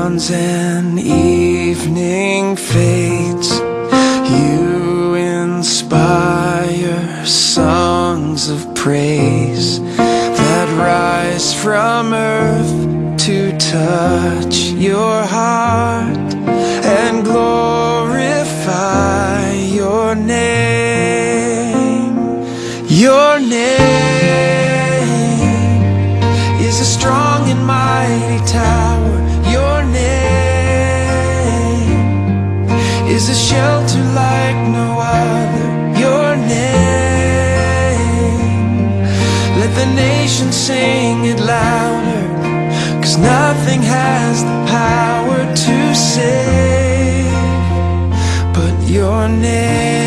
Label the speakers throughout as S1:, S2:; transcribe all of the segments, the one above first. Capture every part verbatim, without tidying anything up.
S1: dawns and evening fades, you inspire songs of praise that rise from earth to touch your heart and glorify your name. Your name is a strong and mighty tower. Your name is a shelter like no other. Your name, let the nation sing it louder, 'cause nothing has the power to save but your name.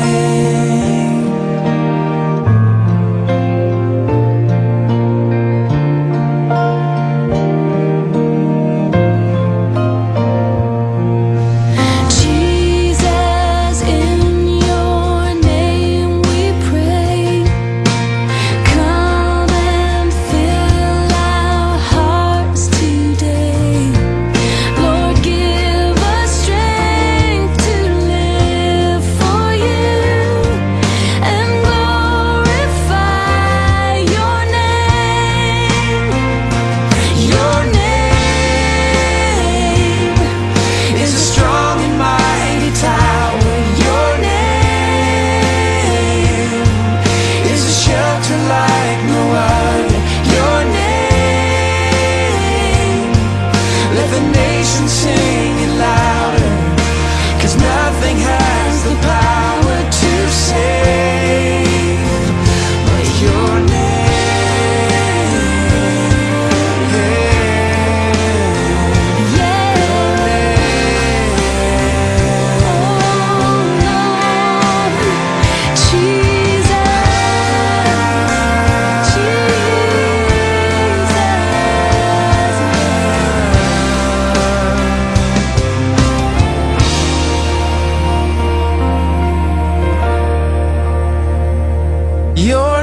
S1: Your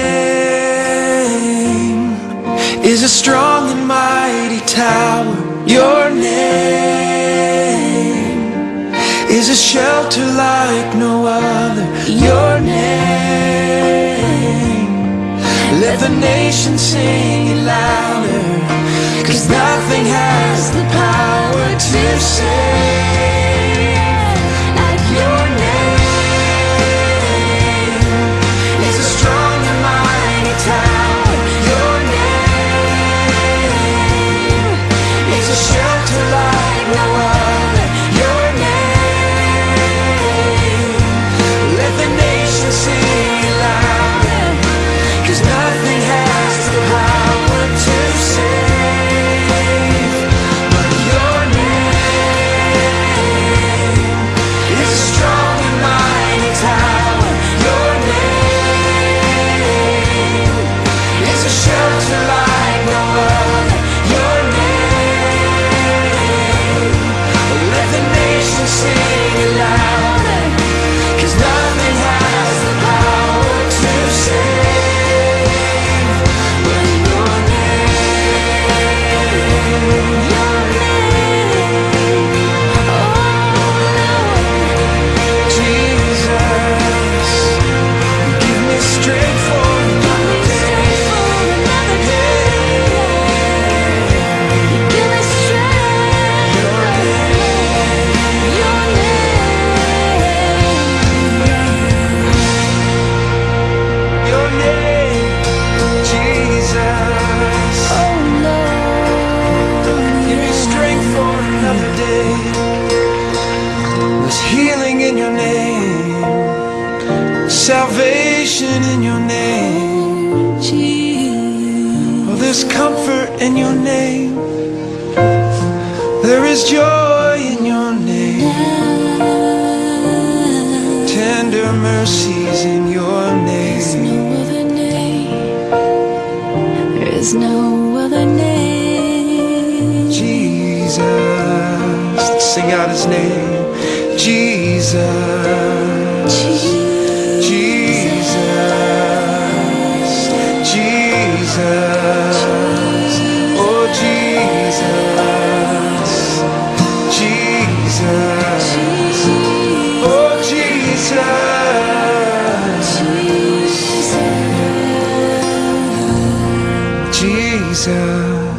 S1: name is a strong and mighty tower. Your name is a shelter like no other. Your name, let the nation sing it louder, 'cause nothing has the power to save like your name. Tower. Your name is a shelter like no other. Your name, let the nation sing it louder, 'cause nothing has the power to save but your name is a strong and mighty tower. Your name is a shelter like no other. Your name, let the nation sing it louder, 'cause nothing has the power to save but your name. Your name, oh Lord Jesus, give me strength for another day. Healing in your name, salvation in your name, Jesus. Oh, there's comfort in your name, there is joy in your name, tender mercies in your name. There is no other name, Jesus. Let's sing out his name. Jesus, Jesus, Jesus, oh Jesus. Jesus.